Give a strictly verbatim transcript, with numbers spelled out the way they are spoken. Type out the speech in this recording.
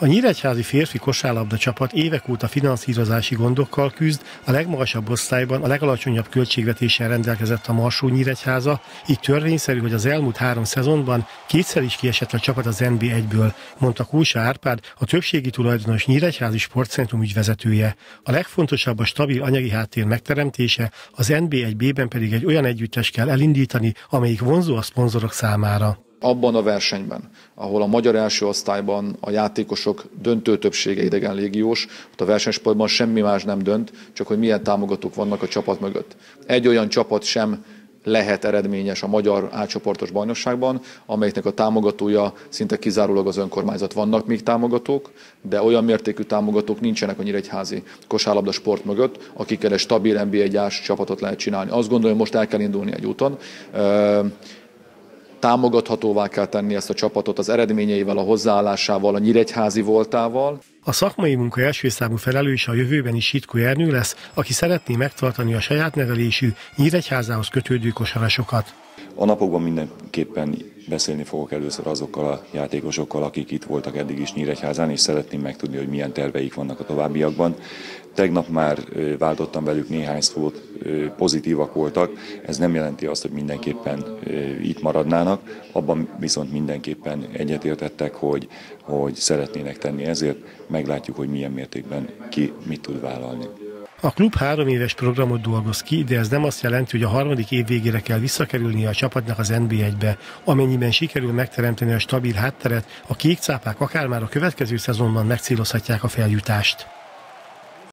A nyíregyházi férfi kosárlabda csapat évek óta finanszírozási gondokkal küzd, a legmagasabb osztályban a legalacsonyabb költségvetéssel rendelkezett a Marsó-Nyíregyháza, így törvényszerű, hogy az elmúlt három szezonban kétszer is kiesett a csapat az en bé egyből, mondta Kósa Árpád, a többségi tulajdonos Nyíregyházi Sportcentrum ügyvezetője. A legfontosabb a stabil anyagi háttér megteremtése, az en bé egy bé-ben pedig egy olyan együttest kell elindítani, amelyik vonzó a szponzorok számára. Abban a versenyben, ahol a magyar első osztályban a játékosok döntő többsége idegen légiós, ott a versenysportban semmi más nem dönt, csak hogy milyen támogatók vannak a csapat mögött. Egy olyan csapat sem lehet eredményes a magyar átcsoportos bajnokságban, amelyiknek a támogatója szinte kizárólag az önkormányzat. Vannak még támogatók, de olyan mértékű támogatók nincsenek a nyíregyházi kosárlabda sport mögött, akikkel egy stabil en bé egy-ás csapatot lehet csinálni. Azt gondolom, most el kell indulni egy úton. Támogathatóvá kell tenni ezt a csapatot az eredményeivel, a hozzáállásával, a nyíregyházi voltával. A szakmai munka első számú felelőse a jövőben is Sitkó Ernő lesz, aki szeretné megtartani a saját nevelésű Nyíregyházához kötődő kosarasokat. A napokban mindenképpen beszélni fogok először azokkal a játékosokkal, akik itt voltak eddig is Nyíregyházán, és szeretném megtudni, hogy milyen terveik vannak a továbbiakban. Tegnap már váltottam velük néhány szót, pozitívak voltak, ez nem jelenti azt, hogy mindenképpen itt maradnának, abban viszont mindenképpen egyetértettek, hogy, hogy szeretnének tenni, ezért meglátjuk, hogy milyen mértékben ki mit tud vállalni. A klub három éves programot dolgoz ki, de ez nem azt jelenti, hogy a harmadik év végére kell visszakerülnie a csapatnak az en bé egybe. Amennyiben sikerül megteremteni a stabil hátteret, a kékcápák akár már a következő szezonban megcélozhatják a feljutást.